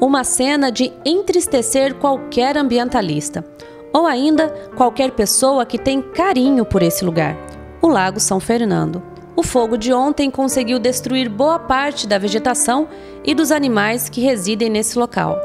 Uma cena de entristecer qualquer ambientalista, ou ainda qualquer pessoa que tem carinho por esse lugar, o Lago São Fernando. O fogo de ontem conseguiu destruir boa parte da vegetação e dos animais que residem nesse local.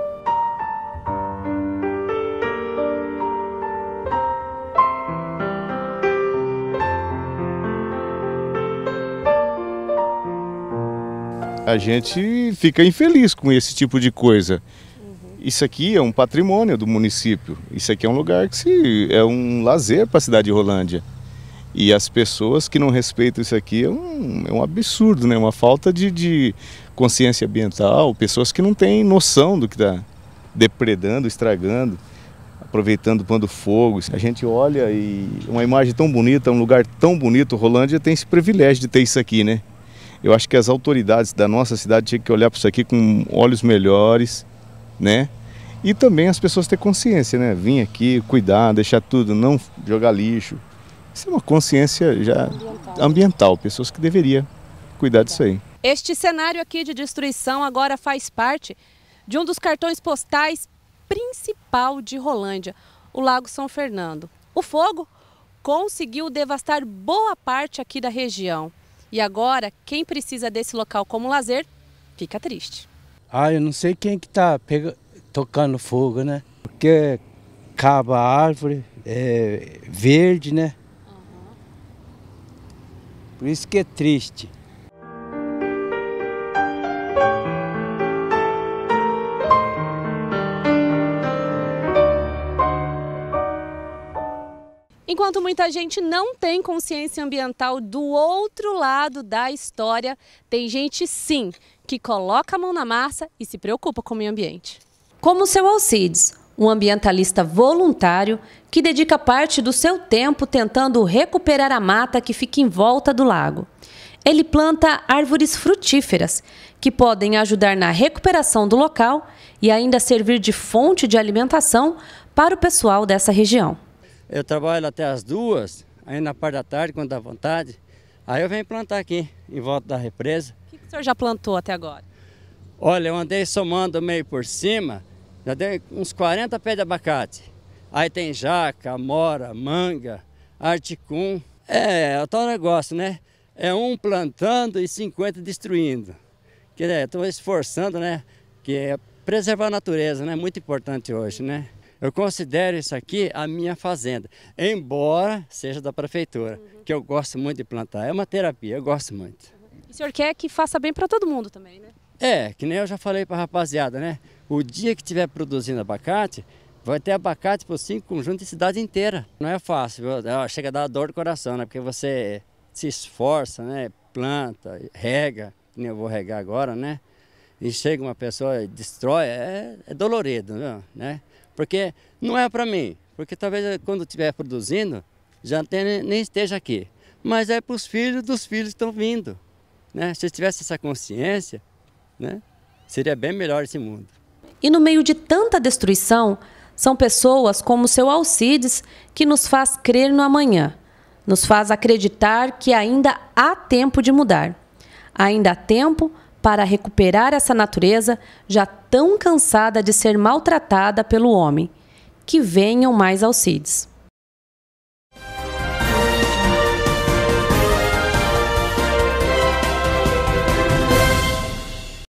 A gente fica infeliz com esse tipo de coisa. Isso aqui é um patrimônio do município. Isso aqui é um lugar que é um lazer para a cidade de Rolândia. E as pessoas que não respeitam isso aqui é um absurdo, né? Uma falta de consciência ambiental, pessoas que não têm noção do que está depredando, estragando, aproveitando, pondo fogo. A gente olha e uma imagem tão bonita, um lugar tão bonito, Rolândia tem esse privilégio de ter isso aqui, né? Eu acho que as autoridades da nossa cidade tinham que olhar para isso aqui com olhos melhores, né? E também as pessoas ter consciência, né? Vir aqui, cuidar, deixar tudo, não jogar lixo. Isso é uma consciência já ambiental, pessoas que deveriam cuidar disso aí. Este cenário aqui de destruição agora faz parte de um dos cartões postais principal de Rolândia, o Lago São Fernando. O fogo conseguiu devastar boa parte aqui da região. E agora, quem precisa desse local como lazer, fica triste. Eu não sei quem que tá tocando fogo, né? Porque acaba a árvore, é verde, né? Por isso que é triste. Enquanto muita gente não tem consciência ambiental, do outro lado da história, tem gente sim que coloca a mão na massa e se preocupa com o meio ambiente. Como o seu Alcides, um ambientalista voluntário que dedica parte do seu tempo tentando recuperar a mata que fica em volta do lago. Ele planta árvores frutíferas que podem ajudar na recuperação do local e ainda servir de fonte de alimentação para o pessoal dessa região. Eu trabalho até as 2, aí na parte da tarde, quando dá vontade, aí eu venho plantar aqui, em volta da represa. O que o senhor já plantou até agora? Olha, eu andei somando meio por cima, já dei uns 40 pés de abacate. Aí tem jaca, amora, manga, articum. É o tal negócio, né? É um plantando e 50 destruindo. Estou esforçando, né? Que é preservar a natureza, né? Muito importante hoje, né? Eu considero isso aqui a minha fazenda, embora seja da prefeitura, que eu gosto muito de plantar. É uma terapia, eu gosto muito. E o senhor quer que faça bem para todo mundo também, né? Que nem eu já falei para a rapaziada, né? O dia que estiver produzindo abacate, vai ter abacate por 5 conjuntos de cidade inteira. Não é fácil, viu? Chega a dar dor do coração, né? Porque você se esforça, né? Planta, rega, que nem eu vou regar agora, né? E chega uma pessoa e destrói, é dolorido, né? Porque não é para mim, porque talvez quando estiver produzindo, já nem esteja aqui. Mas é para os filhos dos filhos que estão vindo, né? Se eu tivesse essa consciência, né? Seria bem melhor esse mundo. E no meio de tanta destruição, são pessoas como o seu Alcides que nos faz crer no amanhã, nos faz acreditar que ainda há tempo de mudar. Ainda há tempo para recuperar essa natureza já tão cansada de ser maltratada pelo homem. Que venham mais Alcides.